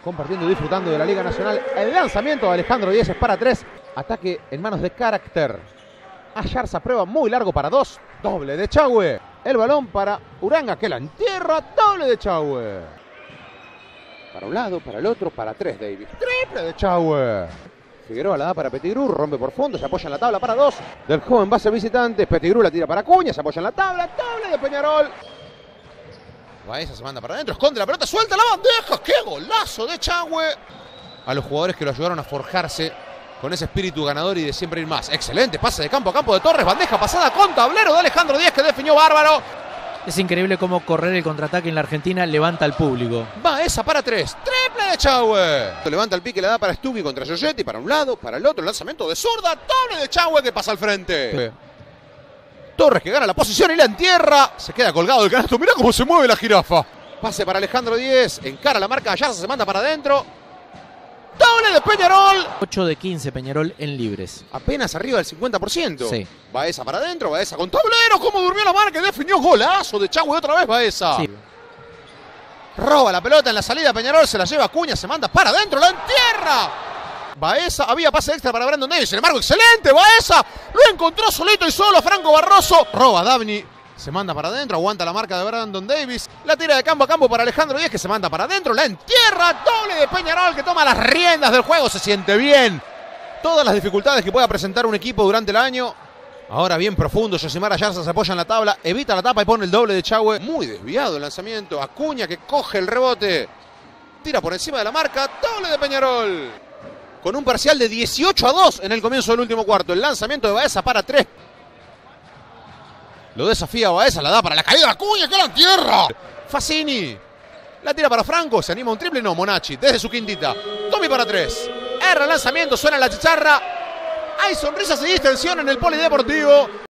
compartiendo y disfrutando de la Liga Nacional. El lanzamiento de Alejandro Díez es para 3. Ataque en manos de Carácter. Ayarza prueba muy largo para 2. Doble de Chahue. El balón para Uranga, que la entierra. Doble de Chahue. Para un lado, para el otro, para 3 Davis. Triple de Chahue. Figueroa la da para Pettigrew, rompe por fondo, se apoya en la tabla para 2. Del joven base visitante, Pettigrew la tira para Acuña, se apoya en la tabla. Doble de Peñarol. Baeza se manda para adentro, esconde la pelota, suelta la bandeja. ¡Qué golazo de Chahue! A los jugadores que lo ayudaron a forjarse con ese espíritu ganador y de siempre ir más. Excelente pase de campo a campo de Torres, bandeja pasada con tablero de Alejandro Díez, que definió bárbaro. Es increíble cómo correr el contraataque en la Argentina levanta al público. Baeza para 3, triple de Chahue. Levanta el pique, le da para Stucchi contra Giorgetti, para un lado, para el otro, lanzamiento de zurda, doble de Chahue que pasa al frente. Torres que gana la posición y la entierra. Se queda colgado el canasto. Mirá cómo se mueve la jirafa. Pase para Alejandro Díez. Encara la marca. Ayarza se manda para adentro. Doble de Peñarol. 8 de 15 Peñarol en libres. Apenas arriba del 50%. Sí. Baeza para adentro. Baeza con tablero. Cómo durmió la marca. Definió golazo de Chahue otra vez Baeza. Sí. Roba la pelota en la salida. Peñarol se la lleva Acuña. Se manda para adentro. La entierra. Baeza, había pase extra para Brandon Davis, sin embargo, excelente, Baeza, lo encontró solito y solo Franco Barroso. Roba Davni, se manda para adentro, aguanta la marca de Brandon Davis, la tira de campo a campo para Alejandro Díez, que se manda para adentro, la entierra, doble de Peñarol, que toma las riendas del juego, se siente bien. Todas las dificultades que pueda presentar un equipo durante el año. Ahora bien profundo, Yosimar Ayarza se apoya en la tabla, evita la tapa y pone el doble de Chahue. Muy desviado el lanzamiento, Acuña que coge el rebote, tira por encima de la marca, doble de Peñarol. Con un parcial de 18-2 en el comienzo del último cuarto. El lanzamiento de Baeza para 3. Lo desafía Baeza, la da para la caída de Acuña, que la entierra. Fassini. La tira para Franco, se anima un triple, no, Monacci, desde su quintita. Tommy para 3. Erra el lanzamiento, suena la chicharra. Hay sonrisas y distensión en el polideportivo.